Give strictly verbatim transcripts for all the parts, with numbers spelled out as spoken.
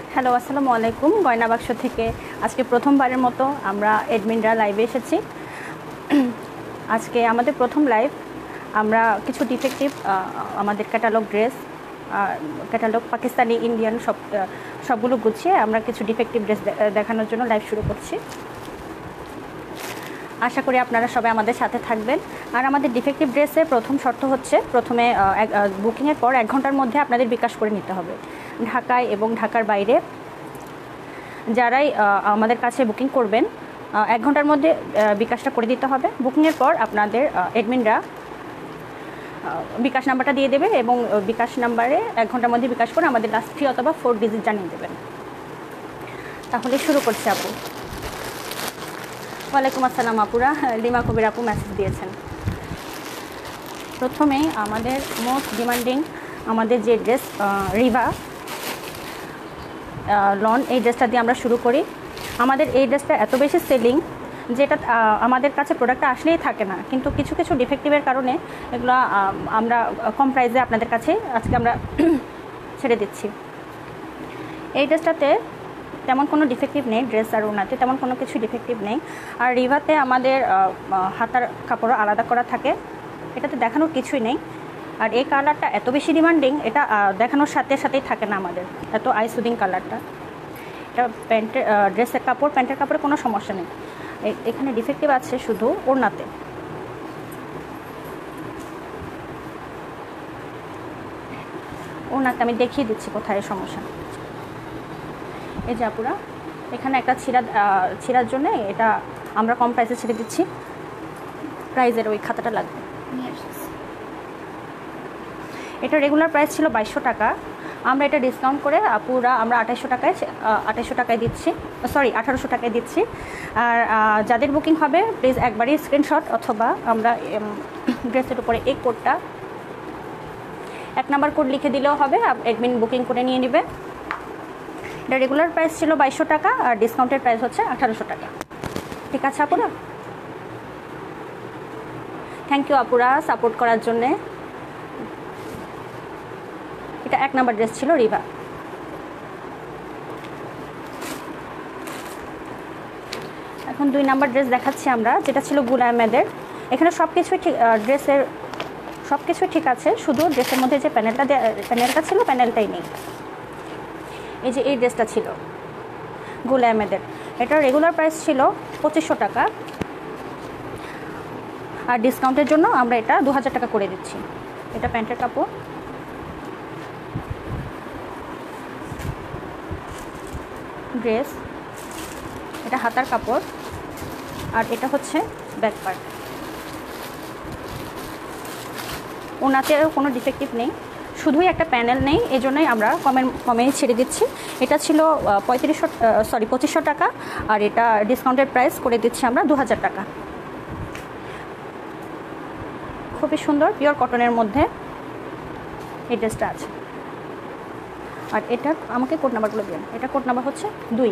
Hello, আসসালামু আলাইকুম। গয়না বাক্স থেকে আজকে প্রথমবারের মতো আমরা অ্যাডমিনরা লাইভে এসেছি। আজকে আমাদের প্রথম লাইভ। আমরা কিছু ডিফেক্টিভ আমাদের catalogue dress, catalogue Pakistani, Indian সব সবগুলো গুছিয়ে আমরা কিছু ডিফেক্টিভ ড্রেস দেখানোর জন্য লাইভ শুরু করছি। আশা করি আপনারা সবাই আমাদের সাথে থাকবেন। আর আমাদের ডিফেক্টিভ ড্রেসের প্রথম শর্ত হচ্ছে, প্রথমে বুকিংয়ের পর এক ঘন্টার মধ্যে আপনাদের বিকাশ করে নিতে হবে। ঢাকায় এবং ঢাকার বাইরে যারাই আমাদের কাছে বুকিং করবেন, এক ঘন্টার মধ্যে বিকাশটা করে দিতে হবে। বুকিংয়ের পর আপনাদের অ্যাডমিনরা বিকাশ নাম্বারটা দিয়ে দেবে এবং বিকাশ নাম্বারে এক ঘন্টার মধ্যে বিকাশ করে আমাদের লাস্ট থ্রি অথবা ফোর ডিজিট জানিয়ে দেবেন। তাহলে শুরু করছি আপু। ওয়ালাইকুম আসসালাম আপুরা। লিমা কবির আপু মেসেজ দিয়েছেন। প্রথমেই আমাদের মোস্ট ডিমান্ডিং আমাদের যে ড্রেস রিভা লন, এই ড্রেসটা দিয়ে আমরা শুরু করি। আমাদের এই ড্রেসটা এত বেশি সেলিং যেটা আমাদের কাছে প্রোডাক্টটা আসলেই থাকে না, কিন্তু কিছু কিছু ডিফেক্টিভের কারণে এগুলো আমরা কম প্রাইসে আপনাদের কাছে আজকে আমরা ছেড়ে দিচ্ছি। এই ড্রেসটাতে তেমন কোনো ডিফেক্টিভ নেই, ড্রেস আর ওনাতে তেমন কোনো কিছু ডিফেক্টিভ নেই। আর রিভাতে আমাদের হাতার কাপড়ও আলাদা করা থাকে, এটাতে দেখানোর কিছুই নেই। আর এই কালারটা এত বেশি ডিমান্ডিং, এটা দেখানোর সাথে সাথেই থাকে না আমাদের, এত আই সুদিং কালারটা। এটা প্যান্টের ড্রেসের কাপড়, প্যান্টের কাপড়ে কোনো সমস্যা নেই। এখানে ডিফেক্টিভ আছে শুধু ওড়নাতে। ওড়নাতে আমি দেখিয়ে দিচ্ছি কোথায় সমস্যা। এই যে আপুরা, এখানে একটা ছিঁড়া ছিঁড়ার জন্য এটা আমরা কম প্রাইসে ছেড়ে দিচ্ছি। প্রাইজের ওই খাতাটা লাগবে। এটা রেগুলার প্রাইস ছিল বাইশশো টাকা, আমরা এটা ডিসকাউন্ট করে আপুরা আমরা আঠাইশশো টাকায় আঠাইশশো টাকায় দিচ্ছি, সরি আঠারোশো টাকায় দিচ্ছি। আর যাদের বুকিং হবে প্লিজ একবারই স্ক্রিনশট অথবা আমরা ড্রেসের উপরে এই কোডটা এক নাম্বার কোড লিখে দিলেও হবে, অ্যাডমিন বুকিং করে নিয়ে নেবে। এটা রেগুলার প্রাইস ছিল বাইশশো টাকা আর ডিসকাউন্টের প্রাইস হচ্ছে আঠারোশো টাকা। ঠিক আছে আপুরা? থ্যাংক ইউ আপুরা সাপোর্ট করার জন্যে। এটা এক নাম্বার ড্রেস ছিল রিভা। এখন দুই নাম্বার ড্রেস দেখাচ্ছি আমরা, যেটা ছিল গুল আহমেদের। এখানে সব কিছুই ঠিক, ড্রেসের সব কিছুই ঠিক আছে, শুধু ড্রেসের মধ্যে যে প্যানেলটা প্যানেলটা ছিল প্যানেলটাই নেই। এই যে এই ড্রেসটা ছিল গুল আহমেদের, এটার রেগুলার প্রাইস ছিল পঁচিশশো টাকা আর ডিসকাউন্টের জন্য আমরা এটা দু হাজার টাকা করে দিচ্ছি। এটা প্যান্টের কাপড়, ড্রেস, এটা হাতার কাপড় আর এটা হচ্ছে ব্যাক পার্ট। ওনাতেও কোনো ডিফেক্টিভ নেই, শুধুই একটা প্যানেল নেই, এই জন্যই আমরা কমে কমে ছেড়ে দিচ্ছি। এটা ছিল পঁয়ত্রিশশো সরি পঁচিশশো টাকা আর এটা ডিসকাউন্টেড প্রাইস করে দিচ্ছি আমরা দু হাজার টাকা। খুবই সুন্দর পিওর কটনের মধ্যে এই ড্রেসটা আছে। আর এটা আমাকে কোড নাম্বারগুলো দিন। এটা কোড নাম্বার হচ্ছে দুই।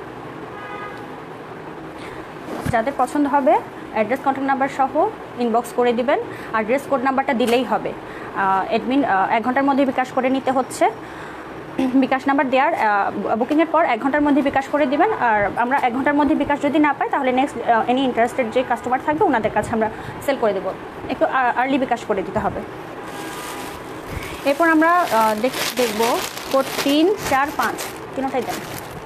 যাদের পছন্দ হবে অ্যাড্রেস কন্ট্যাক্ট নাম্বার সহ ইনবক্স করে দিবেন। আর ড্রেস কোড নাম্বারটা দিলেই হবে। অ্যাডমিন এক ঘন্টার মধ্যে বিকাশ করে নিতে হচ্ছে। বিকাশ নাম্বার দেওয়ার বুকিংয়ের পর এক ঘন্টার মধ্যে বিকাশ করে দিবেন। আর আমরা এক ঘন্টার মধ্যে বিকাশ যদি না পাই তাহলে নেক্সট এনি ইন্টারেস্টেড যে কাস্টমার থাকবে ওনাদের কাছে আমরা সেল করে দেবো। একটু আর্লি বিকাশ করে দিতে হবে। এরপর আমরা দেখব কোড তিন চার পাঁচ, তিনটাই দেন।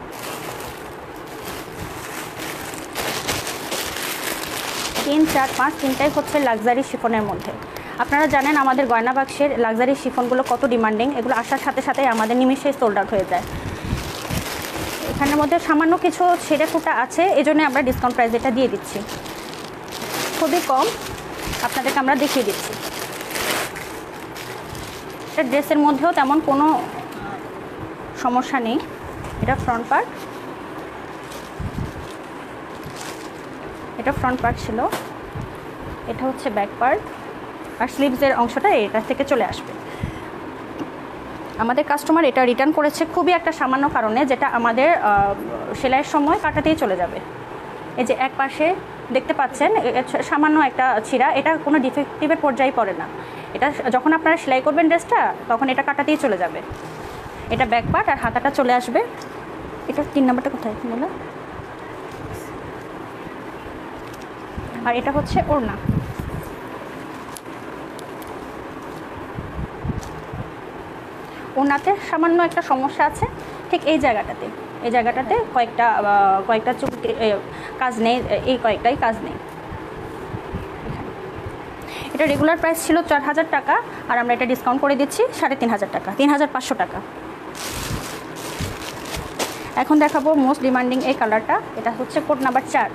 তিন চার পাঁচ তিনটাই হচ্ছে লাক্সারি শিফনের মধ্যে। আপনারা জানেন আমাদের গয়না বাক্সের লাক্সারি শিফনগুলো কত ডিমান্ডিং, এগুলো আসার সাথে সাথে আমাদের নিমেষেই সোল্ড আউট হয়ে যায়। এখানের মধ্যে সামান্য কিছু ছেড়ে ফুটা আছে, এই জন্য আমরা ডিসকাউন্ট প্রাইস এটা দিয়ে দিচ্ছি, খুবই কম আপনাদেরকে আমরা দেখিয়ে দিচ্ছি। এটা ড্রেসের মধ্যেও তেমন কোনো সমস্যা নেই। এটা ফ্রন্ট পার্ট, এটা ফ্রন্ট পার্ট ছিল, এটা হচ্ছে ব্যাক পার্ট আর স্লিভসের অংশটা এটা থেকে চলে আসবে। আমাদের কাস্টমার এটা রিটার্ন করেছে খুবই একটা সামান্য কারণে, যেটা আমাদের সেলাইয়ের সময় কাটাতেই চলে যাবে। এই যে এক পাশে দেখতে পাচ্ছেন সামান্য একটা ছিঁড়া, এটা কোনো ডিফেক্টিভের পর্যায়ে পড়ে না। এটা যখন আপনারা সেলাই করবেন ড্রেসটা তখন এটা কাটাতেই চলে যাবে। এটা ব্যাক পার্ট আর হাতাটা চলে আসবে এটা তিন নাম্বারটা কোথায় বলো। আর এটা হচ্ছে ওড়না। ওড়নাতে সামান্য একটা সমস্যা আছে ঠিক এই জায়গাটাতে, এই জায়গাটাতে কয়েকটা কয়েকটা চুল কাজ নেই, এই কয়েকটাই কাজ নেই। এটা রেগুলার প্রাইস ছিল চার হাজার টাকা, আর আমরা এটা ডিসকাউন্ট করে দিচ্ছি সাড়ে তিন হাজার টাকা, তিন হাজার পাঁচশো টাকা। এখন দেখাবো মোস্ট ডিমান্ডিং এই কালারটা। এটা হচ্ছে কোড নাম্বার চার।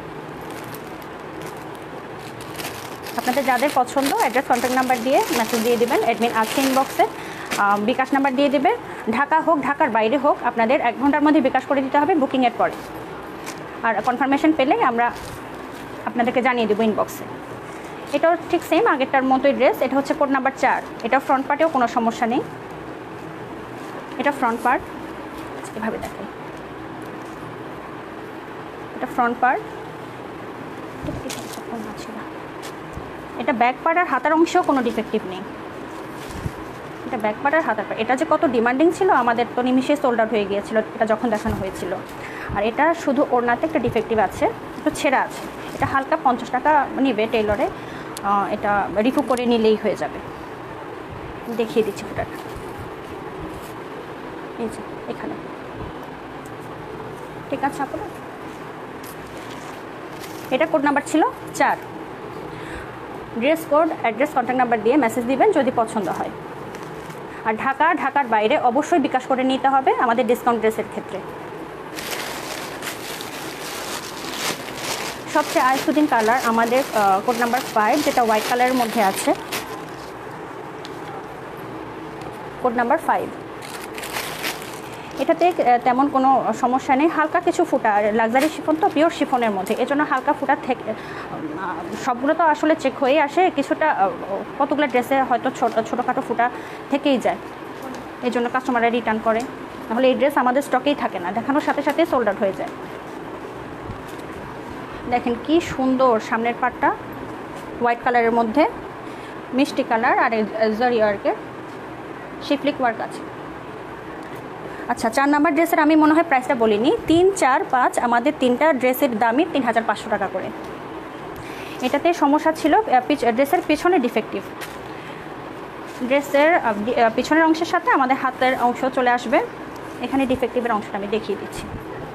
আপনাদের যাদের পছন্দ অ্যাড্রেস কন্ট্যাক্ট নাম্বার দিয়ে মেসেজ দিয়ে দেবেন, অ্যাডমিন আছে ইনবক্সে, বিকাশ নাম্বার দিয়ে দেবে। ঢাকা হোক ঢাকার বাইরে হোক আপনাদের এক ঘন্টার মধ্যে বিকাশ করে দিতে হবে বুকিংয়ের পরে, আর কনফার্মেশন পেলে আমরা আপনাদেরকে জানিয়ে দেবো ইনবক্সে। এটাও ঠিক সেম আগেরটার মতোই ড্রেস। এটা হচ্ছে কোড নাম্বার চার। এটা ফ্রন্ট পার্টেও কোনো সমস্যা নেই। এটা ফ্রন্ট পার্ট, এভাবে দেখাই। এটা ফ্রন্ট পার্ট, এটা ব্যাক পার্ট আর হাতার অংশেও কোনো ডিফেক্টিভ নেই। এটা ব্যাক পার্ট আর হাতার পার্ট। এটা যে কত ডিমান্ডিং ছিল, আমাদের তো নিমিশে সোল্ড আউট হয়ে গিয়েছিল এটা যখন দেখানো হয়েছিল। আর এটা শুধু ওড়নাতে একটা ডিফেক্টিভ আছে, একটু ছেঁড়া আছে। এটা হালকা পঞ্চাশ টাকা নিবে টেইলরে, এটা রিফু করে নিলেই হয়ে যাবে। দেখিয়ে দিচ্ছি ফুটাটা, এই যে এখানে। ঠিক আছে আপনার এটা কোড নাম্বার ছিল চার। Dress code address contact number দিয়ে মেসেজ দিবেন যদি পছন্দ হয়। আর ঢাকা ঢাকার বাইরে অবশ্যই বিকাশ করে নিতে হবে আমাদের ডিসকাউন্ট ড্রেসের ক্ষেত্রে। সবচেয়ে আইসুদিন কালার আমাদের কোড নাম্বার ফাইভ, যেটা হোয়াইট কালারের মধ্যে আছে। কোড নাম্বার ফাইভ, এটাতে তেমন কোনো সমস্যা নেই। হালকা কিছু ফুটা, লাক্সারি শিফন তো পিওর শিফনের মধ্যে, এজন্য হালকা ফুটা থেকে সবগুলো তো আসলে চেক হয়ে আসে, কিছুটা কতগুলো ড্রেসে হয়তো ছোটো ছোটোখাটো ফুটা থেকেই যায়, এই জন্য কাস্টমাররা রিটার্ন করে। নাহলে এই ড্রেস আমাদের স্টকেই থাকে না, দেখানোর সাথে সাথে সোল্ড আউট হয়ে যায়। দেখেন কি সুন্দর সামনের পার্টটা, হোয়াইট কালারের মধ্যে মিষ্টি কালার, আর জারি ওয়ার্কের শিফলিক ওয়ার্ক আছে। আচ্ছা, চার নাম্বার ড্রেসের আমি মনে হয় প্রাইসটা বলিনি। তিন চার পাঁচ আমাদের তিনটা ড্রেসের দামই তিন হাজার পাঁচশো টাকা করে। এটাতে সমস্যা ছিল ড্রেসের পিছনে ডিফেক্টিভ। ড্রেসের পিছনের অংশের সাথে আমাদের হাতের অংশ চলে আসবে, এখানে ডিফেক্টিভের অংশটা আমি দেখিয়ে দিচ্ছি।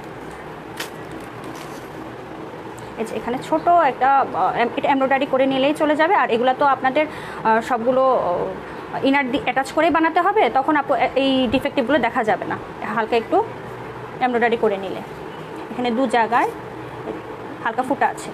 এই যে এখানে ছোট একটা এটা এমব্রয়ডারি করে নিলেই চলে যাবে। আর এগুলো তো আপনাদের সবগুলো ইনার দি অ্যাটাচ করেই বানাতে হবে, তখন আপু এই ডিফেক্টিভগুলো দেখা যাবে না, হালকা একটু এমব্রয়ডারি করে নিলে। এখানে দু জায়গায় হালকা ফুটা আছে।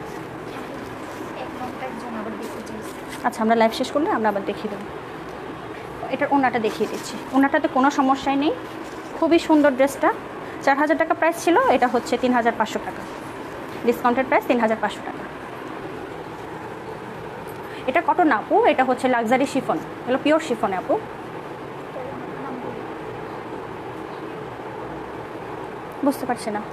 আচ্ছা, আমরা লাইভ শেষ করলে আমরা আবার দেখিয়ে দেবো। এটার ওড়নাটা দেখিয়ে দিচ্ছি। ওড়নাটাতে কোনো সমস্যাই নেই, খুবই সুন্দর ড্রেসটা। চার হাজার টাকা প্রাইস ছিল, এটা হচ্ছে তিন হাজার পাঁচশো টাকা, ডিসকাউন্টেড প্রাইস তিন হাজার পাঁচশো টাকা। এটা কটন আপু, এটা হচ্ছে লাক্সারি শিফন, এগুলো পিওর শিফনে আপু। বুঝতে পারছি না।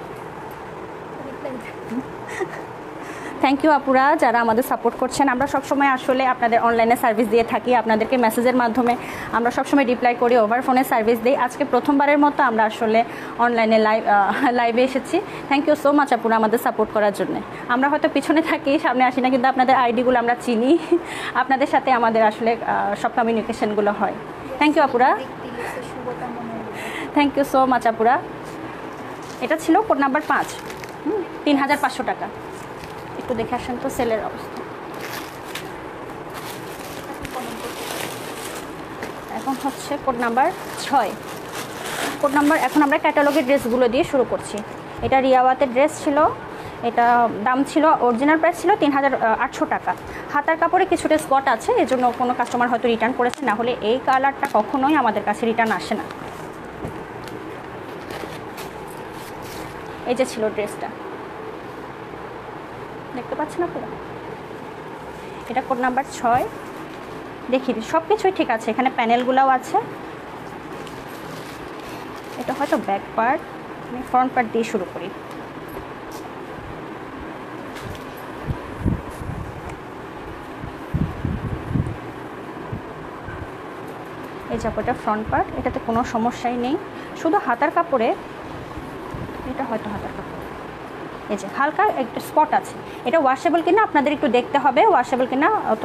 থ্যাংক ইউ আপুরা যারা আমাদের সাপোর্ট করছেন। আমরা সবসময় আসলে আপনাদের অনলাইনে সার্ভিস দিয়ে থাকি, আপনাদেরকে মেসেজের মাধ্যমে আমরা সবসময় রিপ্লাই করি, ওভার ফোনে সার্ভিস দিই। আজকে প্রথমবারের মতো আমরা আসলে অনলাইনে লাইভ লাইভে এসেছি। থ্যাংক ইউ সো মাচ আপুরা আমাদের সাপোর্ট করার জন্য। আমরা হয়তো পিছনে থাকি, সামনে আসি না, কিন্তু আপনাদের আইডিগুলো আমরা চিনি, আপনাদের সাথে আমাদের আসলে সব কমিউনিকেশনগুলো হয়। থ্যাংক ইউ আপুরা, থ্যাংক ইউ সো মাচ আপুরা। এটা ছিল কোড নাম্বার পাঁচ, তিন হাজার পাঁচশো টাকা। একটু দেখে আসেন তো সেলের অবস্থা। এখন হচ্ছে কোড নাম্বার ছয়। কোড নাম্বার এখন আমরা ক্যাটালগের ড্রেসগুলো দিয়ে শুরু করছি। এটা রিয়াওয়াতের ড্রেস ছিল, এটা দাম ছিল অরিজিনাল প্রাইস ছিল তিন হাজার আটশো টাকা। হাতার কাপড়ে কিছুটা স্পট আছে, এজন্য কোনো কাস্টমার হয়তো রিটার্ন করেছে, না হলে এই কালারটা কখনোই আমাদের কাছে রিটার্ন আসে না। এই যে ছিল ড্রেসটা, দেখতে পাচ্ছেন আপনারা। এটা কোড নাম্বার ছয়। দেখিয়ে দিই, সব কিছুই ঠিক আছে, এখানে প্যানেলগুলোও আছে। এটা হয়তো ব্যাক পার্ট, আমি ফ্রন্ট পার্ট দিয়ে শুরু করি। এই যে এটা ফ্রন্ট পার্ট, এটাতে কোনো সমস্যাই নেই, শুধু হাতার কাপড়ে এটা হয়তো হাতার কাপড়, এই যে হালকা একটা স্পট আছে। এটা ওয়াশেবল কিনা আপনাদের একটু দেখতে হবে, ওয়াশেবল কিনা।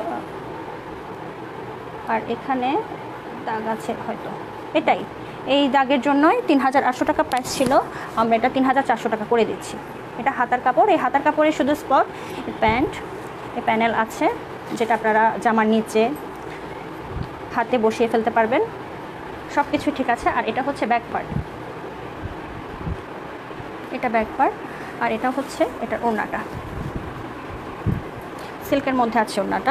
আর এখানে দাগ আছে হয়তো, এটাই এই দাগের জন্যই তিন হাজার আটশো টাকা প্রাইস ছিল, আমরা এটা তিন হাজার চারশো টাকা করে দিচ্ছি। এটা হাতার কাপড়, এই হাতার কাপড়ে শুধু স্পট। প্যান্ট, এই প্যানেল আছে যেটা আপনারা জামার নিচে হাতে বসিয়ে ফেলতে পারবেন, সব কিছু ঠিক আছে। আর এটা হচ্ছে ব্যাক পার্ট, এটা ব্যাক পার্ট। আর এটা হচ্ছে এটার ওড়নাটা, সিল্কের মধ্যে আছে ওড়নাটা।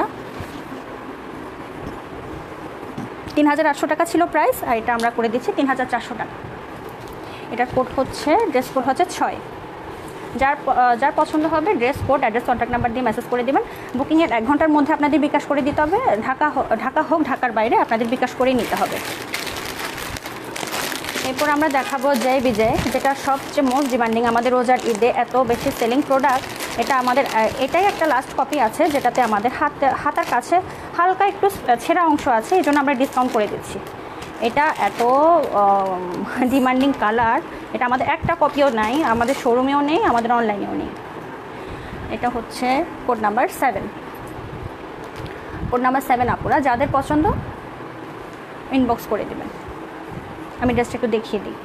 তিন হাজার আটশো টাকা ছিল প্রাইস, আর এটা আমরা করে দিচ্ছি তিন হাজার চারশো টাকা। এটার কোড হচ্ছে, ড্রেস কোড হচ্ছে ছয়। যার যার পছন্দ হবে dress code, address, contact number দিয়ে মেসেজ করে দেবেন। বুকিংয়ের এক ঘন্টার মধ্যে আপনাদের বিকাশ করে দিতে হবে। ঢাকা ঢাকা হোক ঢাকার বাইরে আপনাদের বিকাশ করেই নিতে হবে। এরপর আমরা দেখাবো জয় বিজয়, যেটা সবচেয়ে মোস্ট ডিমান্ডিং আমাদের রোজার ঈদে এত বেশি সেলিং প্রোডাক্ট। এটা আমাদের এটাই একটা লাস্ট কপি আছে, যেটাতে আমাদের হাত হাতার কাছে হালকা একটু ছেঁড়া অংশ আছে, এই জন্য আমরা ডিসকাউন্ট করে দিচ্ছি। এটা এত ডিমান্ডিং কালার, এটা আমাদের একটা কপিও নাই, আমাদের শোরুমেও নেই, আমাদের অনলাইনেও নেই। এটা হচ্ছে code number seven, code number seven. আপুরা যাদের পছন্দ ইনবক্স করে দেবেন। আমি ড্রেসটা একটু দেখিয়ে দিই।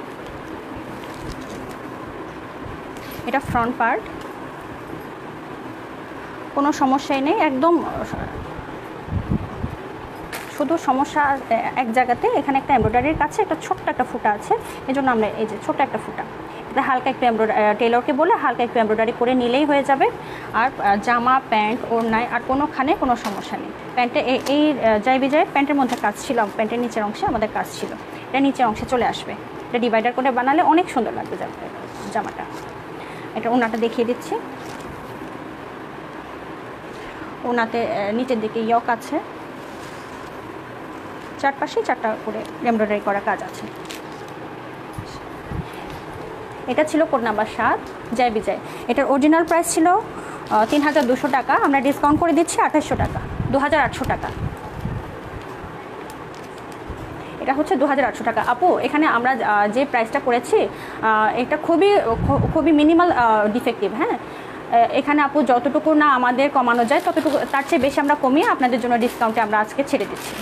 এটা ফ্রন্ট পার্ট, কোনো সমস্যাই নেই, একদম শুধু সমস্যা এক জায়গাতে, এখানে একটা এমব্রয়ডারির কাছে একটা ছোট্ট একটা ফুটা আছে, এই জন্য আমরা এই যে ছোট্ট একটা ফুটা, এটা হালকা একটু এমব্রয়ডারি, টেলরকে বলে হালকা একটু এমব্রয়ডারি করে নিলেই হয়ে যাবে। আর জামা প্যান্ট ওড়নায় আর কোনোখানে কোনো সমস্যা নেই। প্যান্টে এই জয় বিজয় প্যান্টের মধ্যে কাজ ছিল, প্যান্টের নিচের অংশে আমাদের কাজ ছিল, এটা নিচের অংশে চলে আসবে। এটা ডিভাইডার করে বানালে অনেক সুন্দর লাগবে জামাটা। এটা ওড়নাটা দেখিয়ে দিচ্ছি। ওড়নাতে নিচের দিকে ইয়ক আছে, চারপাশে চারটা করে এমব্রয়ডারি করা কাজ আছে। এটা ছিল কোড নাম্বার সাত, জয় বিজয়। এটার অরিজিনাল প্রাইস ছিল তিন হাজার দুশো টাকা, আমরা ডিসকাউন্ট করে দিচ্ছি আঠাশশো টাকা, দু হাজার আটশো টাকা। এটা হচ্ছে দু হাজার আটশো টাকা। আপু এখানে আমরা যে প্রাইসটা করেছি এটা খুবই খুবই মিনিমাল ডিফেক্টিভ। হ্যাঁ, এখানে আপু যতটুকু না আমাদের কমানো যায় ততটুকু, তার চেয়ে বেশি আমরা কমিয়ে আপনাদের জন্য ডিসকাউন্টে আমরা আজকে ছেড়ে দিচ্ছি।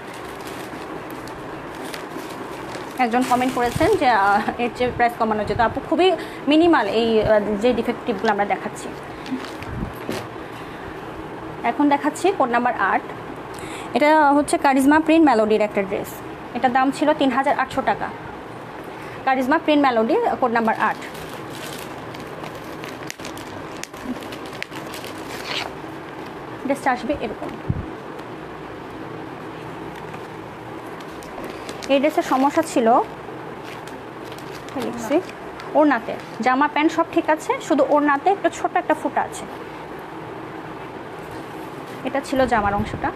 একজন কমেন্ট করেছেন যে এর যে প্রাইস কমানো যেত, আপু খুবই মিনিমাল এই যে ডিফেক্টিভগুলো আমরা দেখাচ্ছি। এখন দেখাচ্ছি কোড নাম্বার আট। এটা হচ্ছে কারিজমা প্রিন্ট মেলোডির একটা ড্রেস, এটার দাম ছিল তিন হাজার আটশো টাকা। Charisma print melody, code number আট। ড্রেসটা আসবে এরকম। এই ড্রেসের সমস্যা ছিল লিখছি ওড়নাতে, জামা প্যান্ট সব ঠিক আছে, শুধু ওড়নাতে একটু ছোট একটা ফুটা আছে। এটা ছিল জামার অংশটা।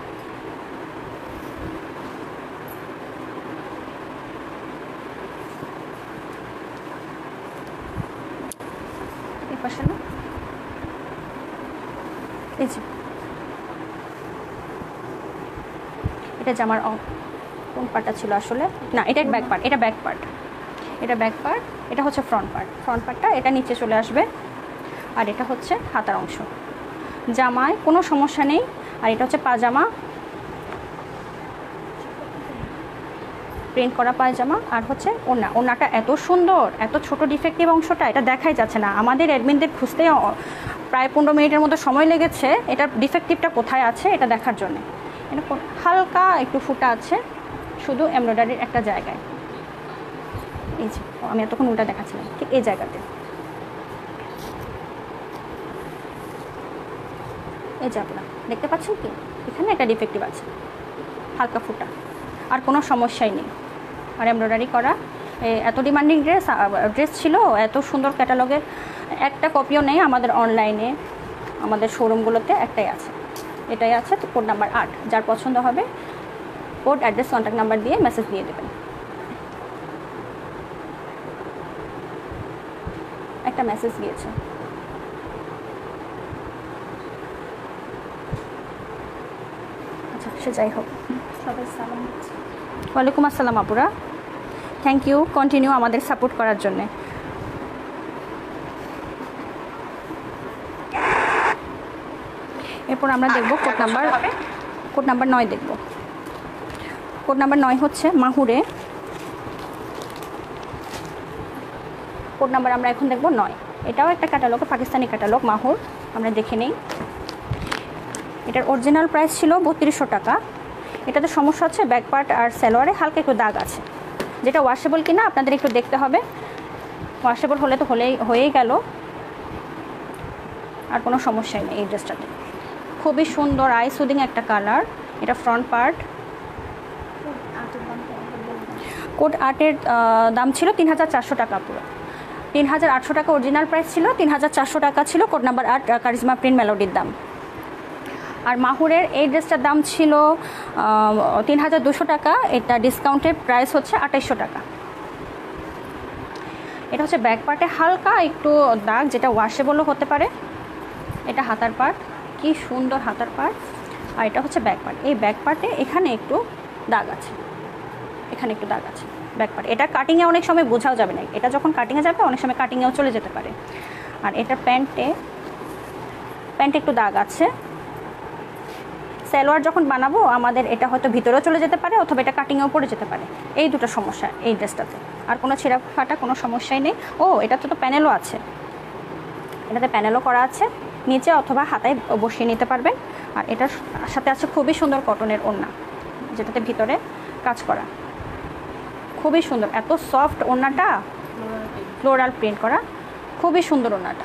এই পাশে না, এই যে এটা জামার কোন পার্টটা ছিল আসলে, না এটা ব্যাক পার্ট, এটা ব্যাক পার্ট, এটা ব্যাক পার্ট, এটা হচ্ছে ফ্রন্ট পার্ট। ফ্রন্ট পার্টটা এটা নিচে চলে আসবে, আর এটা হচ্ছে হাতার অংশ। জামায় কোনো সমস্যা নেই। আর এটা হচ্ছে পাজামা, প্রিন্ট করা পায়জামা। আর হচ্ছে ওড়না, ওড়নাটা এত সুন্দর, এত ছোট ডিফেক্টিভ অংশটা এটা দেখাই যাচ্ছে না। আমাদের অ্যাডমিনদের খুঁজতে প্রায় পনেরো মিনিটের মতো সময় লেগেছে এটার ডিফেক্টিভটা কোথায় আছে এটা দেখার জন্য। এটা হালকা একটু ফুটা আছে শুধু এমব্রয়ডারির একটা জায়গায়, এই যে আমি এতক্ষণ উল্টা দেখাচ্ছিলাম, ঠিক এই জায়গাতে। এই যে আপনারা দেখতে পাচ্ছেন কি, এখানে একটা ডিফেক্টিভ আছে, হালকা ফুটা, আর কোনো সমস্যাই নেই। আর এমব্রয়ডারি করা, এত ডিমান্ডিং ড্রেস ড্রেস ছিল, এত সুন্দর ক্যাটালগের একটা কপিও নেই আমাদের অনলাইনে, আমাদের শোরুমগুলোতে একটাই আছে, এটাই আছে। তো কোড নাম্বার আট, যার পছন্দ হবে কোড, অ্যাড্রেস, কন্ট্যাক্ট নাম্বার দিয়ে মেসেজ দিয়ে দেবেন। একটা মেসেজ দিয়েছে, আচ্ছা সে যাই হোক। সবাই সালাম। ওয়ালাইকুম আসসালাম আপুরা, থ্যাংক ইউ কন্টিনিউ আমাদের সাপোর্ট করার জন্যে। এরপর আমরা দেখব কোড নাম্বার কোড নাম্বার নয় দেখব। কোড নাম্বার নয় হচ্ছে মাহুরে। কোড নাম্বার আমরা এখন দেখব নয়। এটাও একটা ক্যাটালগ, পাকিস্তানি ক্যাটালগ মাহুর। আমরা দেখে নিই। এটার অরিজিনাল প্রাইস ছিল বত্রিশশো টাকা। এটাতে সমস্যা হচ্ছে ব্যাক পার্ট আর সালোয়ারে হালকা একটু দাগ আছে, যেটা ওয়াশেবল কিনা আপনাদের একটু দেখতে হবে। ওয়াশেবল হলে তো হলেই হয়েই গেল, আর কোনো সমস্যাই নেই এই ড্রেসটাতে। খুবই সুন্দর আই সুদিং একটা কালার। এটা ফ্রন্ট পার্ট। কোড আটের দাম ছিল তিন হাজার চারশো টাকা, পুরো তিন হাজার আটশো টাকা অরিজিনাল প্রাইস ছিল, তিন হাজার চারশো টাকা ছিল কোড নাম্বার আট কারিজমা প্রিন্ট মেলোডির দাম। আর মাহুরের এই ড্রেসটার দাম ছিল তিন হাজার দুশো টাকা। এটা ডিসকাউন্টের প্রাইস হচ্ছে আঠাইশশো টাকা। এটা হচ্ছে ব্যাক পার্টে হালকা একটু দাগ, যেটা ওয়াশেবলও হতে পারে। এটা হাতার পার্ট, কি সুন্দর হাতার পার্ট। আর এটা হচ্ছে ব্যাক পার্ট। এই ব্যাক পার্টে এখানে একটু দাগ আছে, এখানে একটু দাগ আছে ব্যাক পার্ট। এটা কাটিংয়ে অনেক সময় বোঝাও যাবে না, এটা যখন কাটিংয়ে যাবে অনেক সময় কাটিংয়েও চলে যেতে পারে। আর এটা প্যান্টে প্যান্টে একটু দাগ আছে। সালোয়ার যখন বানাবো আমাদের এটা হয়তো ভিতরেও চলে যেতে পারে, অথবা এটা কাটিংয়েও পড়ে যেতে পারে। এই দুটো সমস্যা এই ড্রেসটাতে। আর কোনো ছিঁড়া ফাটা কোনো সমস্যাই নেই। ও, এটাতে তো প্যানেলও আছে, এটাতে প্যানেলও করা আছে, নিচে অথবা হাতায় বসিয়ে নিতে পারবেন। আর এটার সাথে আছে খুবই সুন্দর কটনের ওড়না, যেটাতে ভিতরে কাজ করা, খুবই সুন্দর। এত সফট ওড়নাটা, ফ্লোরাল প্রিন্ট করা, খুবই সুন্দর ওড়নাটা।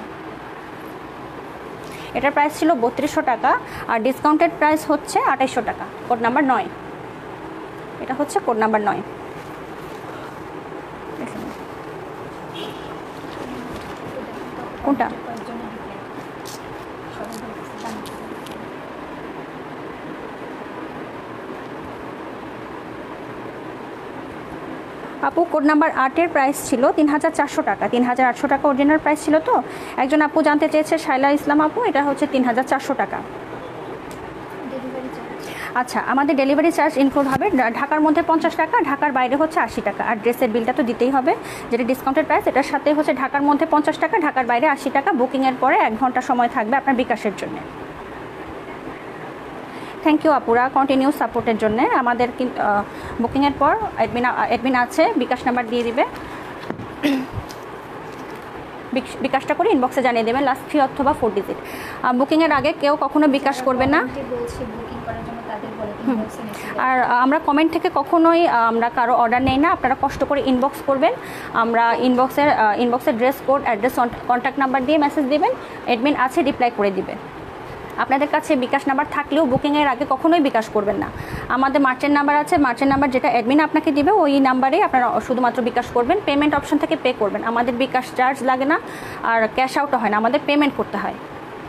এটার প্রাইস ছিল বত্রিশশো টাকা, আর ডিসকাউন্টেড প্রাইস হচ্ছে আঠাইশশো টাকা। কোড নাম্বার নয়। এটা হচ্ছে কোড নাম্বার নয়। কোনটা? আপু, কোড নাম্বার আটের প্রাইস ছিল তিন হাজার চারশো টাকা। তিন হাজার আটশো টাকা অরিজিনাল প্রাইস ছিল। তো একজন আপু জানতে চেয়েছে, শাইলা ইসলাম আপু, এটা হচ্ছে তিন হাজার চারশো টাকা। আচ্ছা, আমাদের ডেলিভারি চার্জ ইনক্লুড হবে। ঢাকার মধ্যে পঞ্চাশ টাকা, ঢাকার বাইরে হচ্ছে আশি টাকা। আর ড্রেসের বিলটা তো দিতেই হবে, যেটা ডিসকাউন্টেড প্রাইস। এটার সাথে হচ্ছে ঢাকার মধ্যে পঞ্চাশ টাকা, ঢাকার বাইরে আশি টাকা। বুকিংয়ের পরে এক ঘন্টা সময় থাকবে আপনার বিকাশের জন্য। থ্যাংক ইউ আপুরা কন্টিনিউ সাপোর্টের জন্য। আমাদের কিন্তু বুকিংয়ের পর অ্যাডমিন অ্যাডমিন আছে, বিকাশ নাম্বার দিয়ে দিবে। বিকাশটা করে ইনবক্সে জানিয়ে দেবেন, লাস্ট থ্রি অথবা ফোর ডিজিট। বুকিংয়ের আগে কেউ কখনো বিকাশ করবে না। আর আমরা কমেন্ট থেকে কখনোই আমরা কারো অর্ডার নেই না। আপনারা কষ্ট করে ইনবক্স করবেন। আমরা ইনবক্সের ইনবক্সের dress code, address, contact number দিয়ে মেসেজ দিবেন, অ্যাডমিন আছে, রিপ্লাই করে দিবে। আপনাদের কাছে বিকাশ নাম্বার থাকলেও বুকিংয়ের আগে কখনোই বিকাশ করবেন না। আমাদের মার্চেন্ট নাম্বার আছে, মার্চেন্ট নাম্বার যেটা অ্যাডমিন আপনাকে দিবে, ওই নাম্বারেই আপনারা শুধুমাত্র বিকাশ করবেন। পেমেন্ট অপশন থেকে পে করবেন। আমাদের বিকাশ চার্জ লাগে না, আর ক্যাশ আউটও হয় না, আমাদের পেমেন্ট করতে হয়।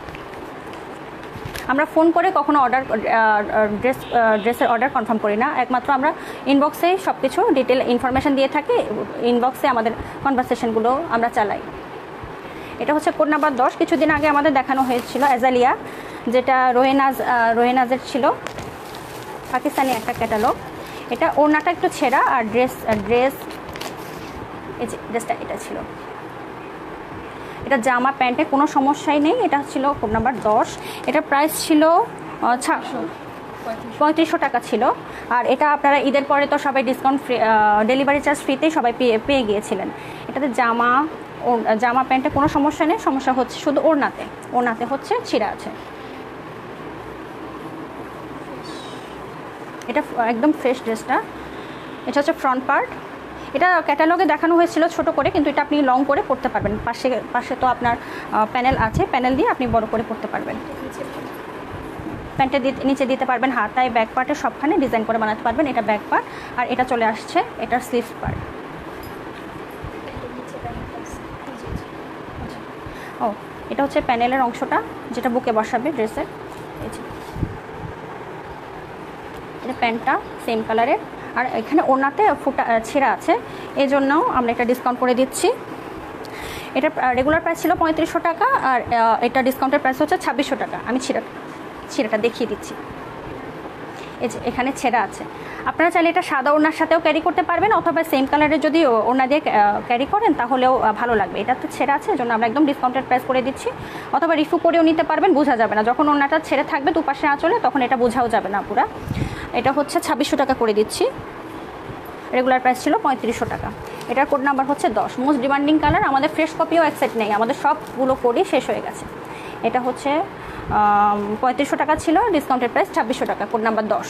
আমরা ফোন করে কখনো অর্ডার ড্রেস ড্রেসের অর্ডার কনফার্ম করি না, একমাত্র আমরা ইনবক্সেই সব কিছু ডিটেল ইনফরমেশান দিয়ে থাকি। ইনবক্সে আমাদের কনভারসেশনগুলো আমরা চালাই। এটা হচ্ছে কোড নাম্বার দশ। কিছুদিন আগে আমাদের দেখানো হয়েছিল অ্যাজালিয়া, যেটা রোহেনাজ রোহেনাজের ছিল, পাকিস্তানি একটা ক্যাটালগ। এটা ওড়নাটা একটু ছেঁড়া, আর ড্রেস ড্রেস এই যে ড্রেসটা এটা ছিল। এটা জামা প্যান্টে কোনো সমস্যাই নেই। এটা ছিল কোড নাম্বার দশ। এটার প্রাইস ছিল পঁয়ত্রিশশো টাকা ছিল। আর এটা আপনারা ঈদের পরে তো সবাই ডিসকাউন্ট ফ্রি, ডেলিভারি চার্জ ফ্রিতেই সবাই পেয়ে পেয়ে গিয়েছিলেন। এটাতে জামা ও জামা প্যান্টে কোনো সমস্যা নেই, সমস্যা হচ্ছে শুধু ওড়নাতে। ওড়নাতে হচ্ছে ছিঁড়া আছে। এটা একদম ফ্রেশ ড্রেসটা। এটা হচ্ছে ফ্রন্ট পার্ট। এটা ক্যাটালগে দেখানো হয়েছিল ছোট করে, কিন্তু এটা আপনি লং করে পরতে পারবেন। পাশে পাশে তো আপনার প্যানেল আছে, প্যানেল দিয়ে আপনি বড় করে পরতে পারবেন। প্যান্টে নিচে দিতে পারবেন, হাতায়, ব্যাক পার্টে সবখানে ডিজাইন করে বানাতে পারবেন। এটা ব্যাক পার্ট। আর এটা চলে আসছে এটার স্লিভস পার্ট। ও, এটা হচ্ছে প্যানেলের অংশটা, যেটা বুকে বসাবে ড্রেসের। এটা প্যান্টটা সেম কালারের। আর এখানে ওড়নাতে ফুটা ছেঁড়া আছে, এই জন্য আমরা এটা ডিসকাউন্ট করে দিচ্ছি। এটা রেগুলার প্রাইস ছিল পঁয়ত্রিশশো টাকা, আর এটা ডিসকাউন্টের প্রাইস হচ্ছে ছাব্বিশশো টাকা। আমি ছিঁড়া ছিঁড়াটা দেখিয়ে দিচ্ছি। এই যে এখানে ছেঁড়া আছে। আপনারা চাইলে এটা সাদা ওড়নার সাথেও ক্যারি করতে পারবেন, অথবা সেম কালারের যদি ওড়না দিয়ে ক্যারি করেন তাহলেও ভালো লাগবে। এটা তো ছেঁড়া আছে, এজন্য আমরা একদম ডিসকাউন্টেড প্রাইস করে দিচ্ছি। অথবা রিফু করেও নিতে পারবেন, বোঝা যাবে না। যখন ওড়নাটা ছেড়ে থাকবে দুপাশে আঁচলে, তখন এটা বোঝাও যাবে না পুরা। এটা হচ্ছে ছাব্বিশশো টাকা করে দিচ্ছি, রেগুলার প্রাইস ছিল পঁয়ত্রিশশো টাকা। এটার কোড নাম্বার হচ্ছে দশ। মোস্ট ডিমান্ডিং কালার, আমাদের ফ্রেশ কপিও এক সেট নেই, আমাদের সবগুলো কোডই শেষ হয়ে গেছে। এটা হচ্ছে পঁয়ত্রিশশো টাকা ছিল, ডিসকাউন্টেড প্রাইস ছাব্বিশশো টাকা, কোড নাম্বার দশ।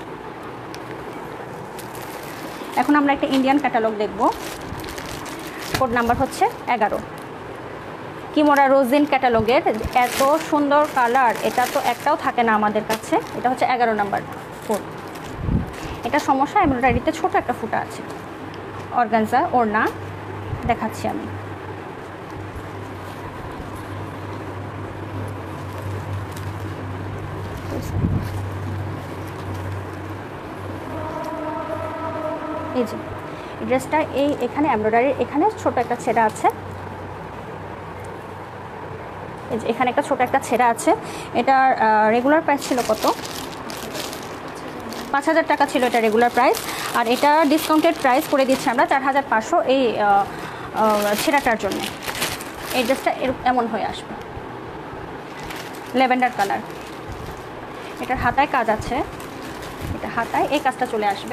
এখন আমরা একটা ইন্ডিয়ান ক্যাটালগ দেখব, কোড নাম্বার হচ্ছে এগারো। কিমোরা রোজিন ক্যাটালগের এত সুন্দর কালার, এটা তো একটাও থাকে না আমাদের কাছে। এটা হচ্ছে এগারো নাম্বার কোড। এটা সমস্যা, এমব্রয়ডারিতে ছোট একটা ফুটা আছে। অর্গানজা ওড়না দেখাচ্ছি আমি। এই যে ড্রেসটা, এই এখানে এমব্রয়ডারি, এখানে ছোট একটা ছেঁড়া আছে। এই যে এখানে একটা ছোট একটা ছেঁড়া আছে। এটার রেগুলার প্রাইস ছিল কত? পাঁচ হাজার টাকা ছিল এটা রেগুলার প্রাইস, আর এটা ডিসকাউন্টেড প্রাইস করে দিচ্ছি আমরা চার হাজার পাঁচশো এই ছেঁড়াটার জন্য। এই ড্রেসটা এমন হয়ে আসবে, ল্যাভেন্ডার কালার। এটার হাতায় কাজ আছে, এটা হাতায় এই কাজটা চলে আসবে।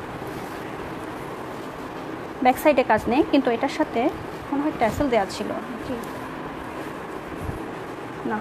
ব্যাক সাইডে কাজ নেই, কিন্তু এটার সাথে মনে হয় ট্যাসেল দেওয়া ছিল না।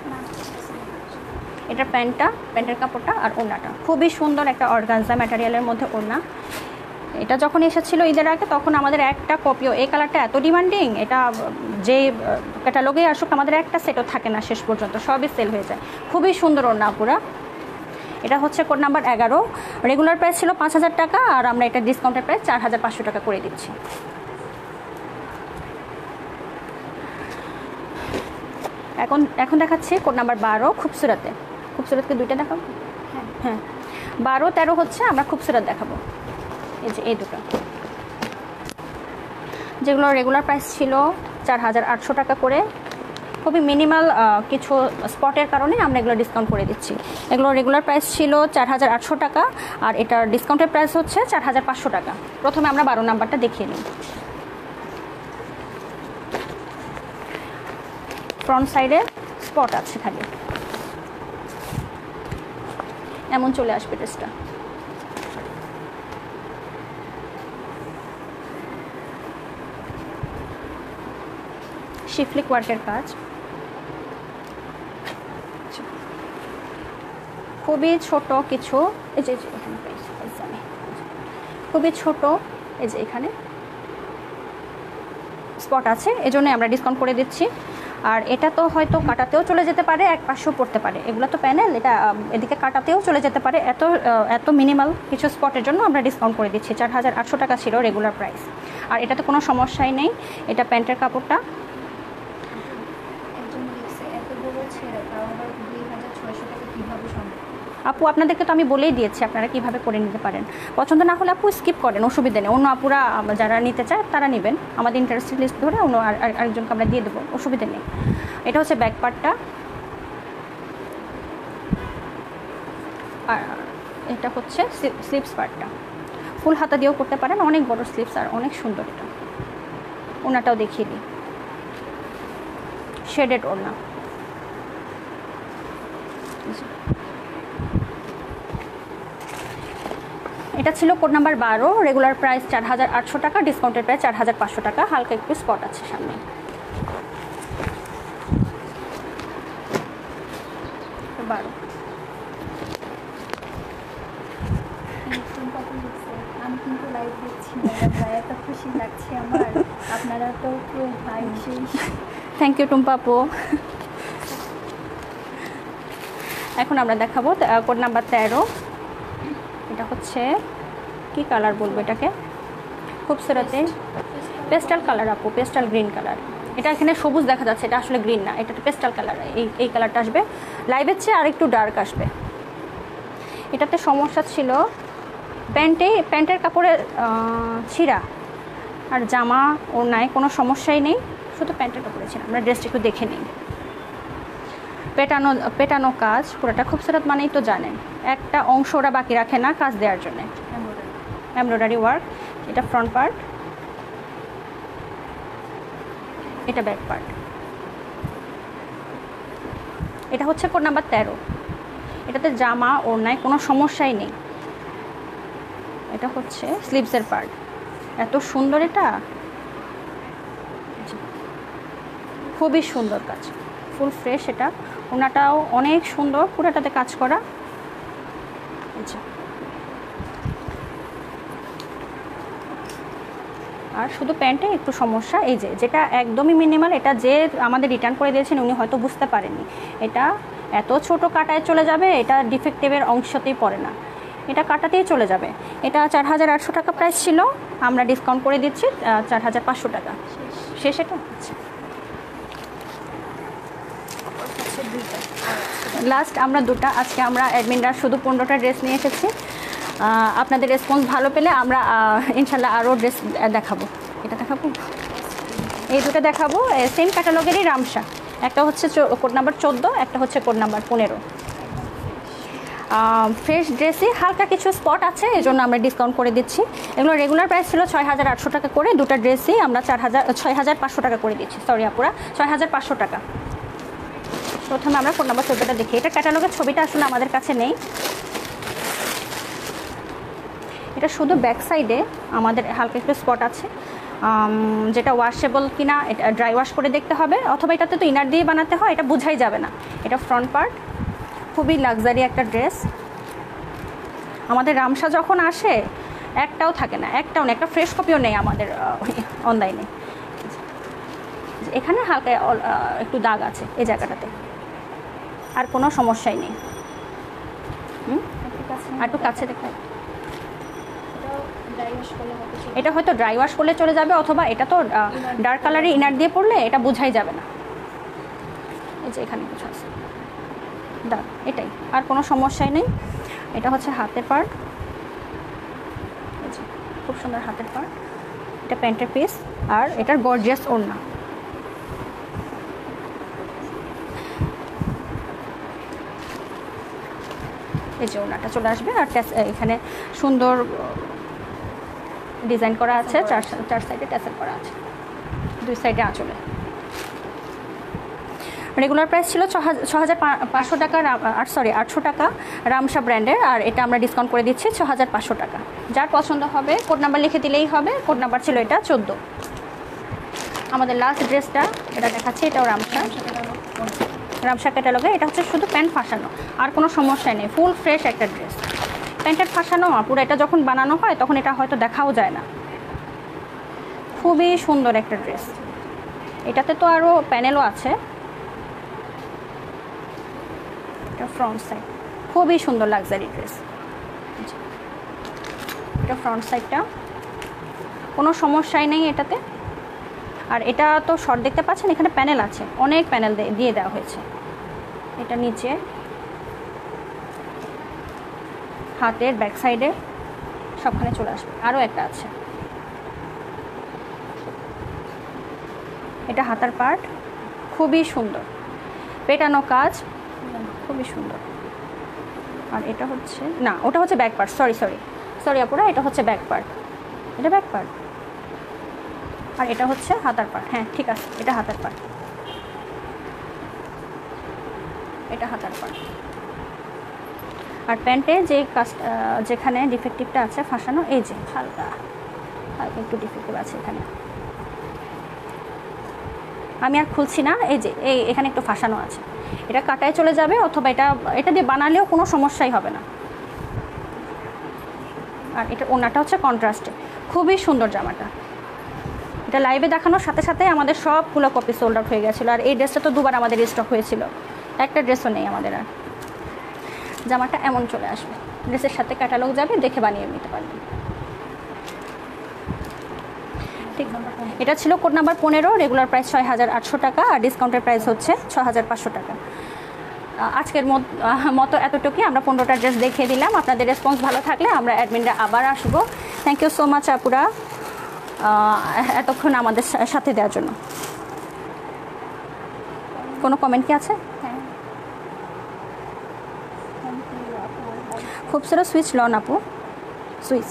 এটার প্যান্টটা, প্যান্টের কাপড়টা আর ওড়নাটা খুবই সুন্দর, একটা অর্গানজা ম্যাটেরিয়ালের মধ্যে ওড়না। এটা যখন এসেছিল ঈদের আগে, তখন আমাদের একটা কপিও, এই কালারটা এত ডিমান্ডিং, এটা যে ক্যাটালগে আসুক আমাদের একটা সেটও থাকে না শেষ পর্যন্ত, সবই সেল হয়ে যায়। খুবই সুন্দর ওড়না পুরা। এটা হচ্ছে কোড নাম্বার এগারো। রেগুলার প্রাইস ছিল পাঁচ হাজার টাকা, আর আমরা এটা ডিসকাউন্টের প্রাইস চার হাজার পাঁচশো টাকা করে দিচ্ছি। এখন এখন দেখাচ্ছি কোড নাম্বার বারো, খুবসুরতে। খুবসুরতকে দুইটা দেখাবো, হ্যাঁ বারো তেরো হচ্ছে আমরা খুবসুরত দেখাবো। এই যে এই দুটো, যেগুলো রেগুলার প্রাইস ছিল চার হাজার আটশো টাকা করে, খুবই মিনিমাল কিছু স্পটের কারণে আমরা এগুলো ডিসকাউন্ট করে দিচ্ছি। এগুলো রেগুলার প্রাইস ছিল চার হাজার আটশো টাকা, আর এটার ডিসকাউন্টের প্রাইস হচ্ছে চার হাজার পাঁচশো টাকা। প্রথমে আমরা বারো নাম্বারটা দেখিয়ে নিই। ফ্রন্ট সাইডে স্পট আছে খালি, এমন চলে আসবে ড্রেসটা। শিফলিক ওয়ার্কের কাজ, খুবই ছোট কিছু, এই যে এখানে খুবই ছোট, এই যে এখানে স্পট আছে, এজন্য আমরা ডিসকাউন্ট করে দিচ্ছি। আর এটা তো হয়তো কাটাতেও চলে যেতে পারে, এক পাশেও পড়তে পারে, এগুলো তো প্যানেল, এটা এদিকে কাটাতেও চলে যেতে পারে। এত এত মিনিমাল কিছু স্পটের জন্য আমরা ডিসকাউন্ট করে দিচ্ছি। চার হাজার আটশো টাকা ছিল রেগুলার প্রাইস, আর এটাতে কোনো সমস্যাই নেই। এটা প্যান্টের কাপড়টা আপু আপনাদেরকে তো আমি বলেই দিয়েছি আপনারা কিভাবে করে নিতে পারেন। পছন্দ না হলে আপু স্কিপ করেন, অসুবিধা নেই। অন্য আপুরা যারা নিতে চায় তারা নেবেন, আমাদের ইন্টারেস্টেড লিস্ট ধরে অন্য আরেকজনকে আমরা দিয়ে দেবো, অসুবিধা নেই। এটা হচ্ছে ব্যাক পার্টটা, আর এটা হচ্ছে স্লিপস পার্টটা। ফুল হাতা দিয়েও করতে পারেন, অনেক বড় স্লিপস আর অনেক সুন্দর। এটা ওনাটাও দেখিয়ে দিই, শেডেড ওড়না। এটা ছিল কোড নাম্বার বারো, রেগুলার প্রাইস চার হাজার আটশো টাকা, ডিসকাউন্টের প্রাইস চার হাজার পাঁচশো টাকা। হালকা একটু স্পট আছে সামনে। বারো আমি কিন্তু লাইভ দেখছি, এত খুশি লাগছে আমার, আপনারা তো কেউ ভাই শেষ। থ্যাংক ইউ টুম্পা আপু। এখন আমরা দেখাবো কোড নাম্বার তেরো। এটা হচ্ছে কি কালার বলবো এটাকে, খুবসুরতে পেস্টাল কালার আপু, পেস্টাল গ্রিন কালার। এটা এখানে সবুজ দেখা যাচ্ছে, এটা আসলে গ্রিন না, এটা পেস্টাল কালার। এই এই কালারটা আসবে লাইভের চেয়ে আর একটু ডার্ক আসবে। এটাতে সমস্যা ছিল প্যান্টে, প্যান্টের কাপড়ের ছিঁড়া, আর জামা ওর নাই কোনো সমস্যাই নেই, শুধু প্যান্টের কাপড়ে ছিঁড়া। আমরা ড্রেসটা একটু দেখে নিই। পেটানো পেটানো কাজ পুরোটা খুবসুরত মানেই তো জানেন, একটা অংশ ওরা বাকি রাখে না কাজ দেওয়ার জন্য। এমব্রয়ডারি ওয়ার্ক, এটা ফ্রন্ট পার্ট, এটা ব্যাক পার্ট। এটা হচ্ছে কোড নাম্বার তেরো। এটাতে জামা ওড়নায় কোনো সমস্যাই নেই। এটা হচ্ছে স্লিভসের পার্ট, এত সুন্দর, এটা খুবই সুন্দর কাজ, ফুল ফ্রেশ। এটা ওনাটাও অনেক সুন্দর, পুরোটাতে কাজ করা। আর শুধু প্যান্টে একটু সমস্যা, এই যে যেটা একদমই মিনিমাল, এটা যে আমাদের রিটার্ন করে দিয়েছেন উনি হয়তো বুঝতে পারেননি, এটা এত ছোট কাটায় চলে যাবে, এটা ডিফেক্টিভের অংশতেই পড়ে না, এটা কাটাতেই চলে যাবে। এটা চার হাজার আটশো টাকা প্রাইস ছিল, আমরা ডিসকাউন্ট করে দিচ্ছি চার হাজার পাঁচশো টাকা শেষ। এটা আচ্ছা লাস্ট আমরা দুটা, আজকে আমরা অ্যাডমিনরা শুধু পনেরোটা ড্রেস নিয়ে এসেছি। আপনাদের রেসপন্স ভালো পেলে আমরা ইনশাল্লাহ আরও ড্রেস দেখাবো। এটা দেখাবো, এই দুটো দেখাবো, সেম ক্যাটালগেরই রামসা। একটা হচ্ছে কোড নাম্বার চোদ্দো, একটা হচ্ছে কোড নাম্বার পনেরো। ফ্রেশ ড্রেসে হালকা কিছু স্পট আছে, এই জন্য আমরা ডিসকাউন্ট করে দিচ্ছি। এগুলো রেগুলার প্রাইস ছিল ছয় হাজার আটশো টাকা করে, দুটো ড্রেসই আমরা চার হাজার ছয় হাজার পাঁচশো টাকা করে দিচ্ছি। সরি আপুরা, ছয় হাজার পাঁচশো টাকা। প্রথমে আমরা কোড নাম্বার চোদ্দোটা দেখি। এটা ক্যাটালগের ছবিটা আসলে আমাদের কাছে নেই, এটা শুধু ব্যাক সাইডে আমাদের হালকা একটু স্পট আছে, যেটা ওয়াশেবল কিনা এটা ড্রাই ওয়াশ করে দেখতে হবে, অথবা এটাতে তো ইনার দিয়ে বানাতে হয়, এটা বোঝাই যাবে না। এটা ফ্রন্ট পার্ট, খুবই লাক্সারি একটা ড্রেস। আমাদের রামসা যখন আসে একটাও থাকে না, একটাও নেই, একটা ফ্রেশ কপিও নেই আমাদের অনলাইনে। এখানে হালকা একটু দাগ আছে এই জায়গাটাতে, আর কোনো সমস্যাই নেই। হুম, আর একটু কাছে দেখতে, এটা হয়তো ড্রাই ওয়াশ করলে চলে যাবে, অথবা এটা তো ডার্ক কালারে ইনার দিয়ে পড়লে এটা বোঝাই যাবে না। এই যে এখানে কিছু আছে দাগ, এটাই, আর কোনো সমস্যাই নেই। এটা হচ্ছে হাতের পার্ট, খুব সুন্দর হাতের পার্ট। এটা প্যান্টের পিস, আর এটার গর্জিয়াস ওড়না। এই যে ওড়নাটা চলে আসবে, আর এখানে সুন্দর ডিজাইন করা আছে, চার চার সাইডে ট্যাসেল করা আছে, দুই সাইডে আঁচলে। রেগুলার প্রাইস ছিল ছ হাজার পাঁচশো টাকা, আর সরি আটশো টাকা রামসা ব্র্যান্ডের, আর এটা আমরা ডিসকাউন্ট করে দিচ্ছি ছ হাজার পাঁচশো টাকা। যার পছন্দ হবে কোড নাম্বার লিখে দিলেই হবে। কোড নাম্বার ছিল এটা চোদ্দো। আমাদের লাস্ট ড্রেসটা এটা দেখাচ্ছি, এটাও রামসা রামসা ক্যাটালগে। এটা হচ্ছে শুধু প্যান্ট ফাঁসানো, আর কোনো সমস্যাই নেই, ফুল ফ্রেশ একটা ড্রেস। প্যান্টের ফাঁসানো পুরো, এটা যখন বানানো হয় তখন এটা হয়তো দেখাও যায় না। খুবই সুন্দর একটা ড্রেস, এটাতে তো আরও প্যানেলও আছে। এটা ফ্রন্ট সাইড, খুবই সুন্দর লাক্সারি ড্রেস। এটা ফ্রন্ট সাইডটা, কোনো সমস্যাই নেই এটাতে। আর এটা তো শর্ট দেখতে পাচ্ছেন, এখানে প্যানেল আছে, অনেক প্যানেল দিয়ে দেওয়া হয়েছে। এটা নিচে হাতের ব্যাক সাইডে সবখানে চলে আসবে। আরও একটা আছে, এটা হাতার পার্ট, খুবই সুন্দর পেটানো কাজ, খুবই সুন্দর। আর এটা হচ্ছে না, ওটা হচ্ছে back part, sorry sorry sorry আপুরা, এটা হচ্ছে ব্যাক পার্ট, এটা ব্যাক পার্ট। আর এটা হচ্ছে হাতার পার্ট, হ্যাঁ ঠিক আছে, এটা হাতার পার্ট, এটা হাতার পার্ট। আর প্যান্টে যে কাস্ট যেখানে ডিফেক্টিভটা আছে ফাঁসানো, এই যে হালকা হালকা একটু ডিফেক্টিভ আছে এখানে, আমি আর খুলছি না, এই যে এই এখানে একটু ফাঁসানো আছে, এটা কাটায় চলে যাবে, অথবা এটা এটা দিয়ে বানালেও কোনো সমস্যাই হবে না। আর এটা ওনাটা হচ্ছে কন্ট্রাস্টে, খুবই সুন্দর জামাটা। এটা লাইভে দেখানোর সাথে সাথে আমাদের সবগুলো কপি সোল্ড আউট হয়ে গেছিলো। আর এই ড্রেসটা তো দুবার আমাদের স্টক হয়েছিল, একটা ড্রেসও নেই আমাদের আর। জামাটা এমন চলে আসবে, ড্রেসের সাথে ক্যাটালগ যাবে, দেখে বানিয়ে নিতে পারবেন। ঠিক, এটা ছিল কোড নাম্বার পনেরো, রেগুলার প্রাইস ছয় হাজার আটশো টাকা, আর ডিসকাউন্টের প্রাইস হচ্ছে ছ হাজার পাঁচশো টাকা। আজকের মতো এতটুকুই, আমরা পনেরোটা ড্রেস দেখিয়ে দিলাম। আপনাদের রেসপন্স ভালো থাকলে আমরা অ্যাডমিনরা আবার আসবো। থ্যাংক ইউ সো মাচ আপুরা এতক্ষণ আমাদের সাথে দেওয়ার জন্য। কোনো কমেন্ট কি আছে? হ্যাঁ, খুবসুরত সুইচ লন আপু, সুইচ।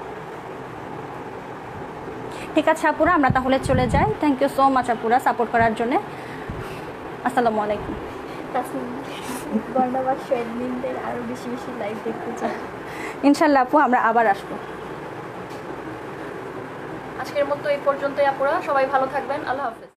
ঠিক আছে আপুরা, আমরা তাহলে চলে যাই। থ্যাংক ইউ সো মাচ আপুরা সাপোর্ট করার জন্য। আসসালামু আলাইকুম। বর্ণবাদ শহীদদের আরও বেশি বেশি লাইভ দেখতে চাই। ইনশাল্লাহ আপু, আমরা আবার আসবো। আজকের মতো এই পর্যন্তই আপুরা, সবাই ভালো থাকবেন, আল্লাহ হাফেজ।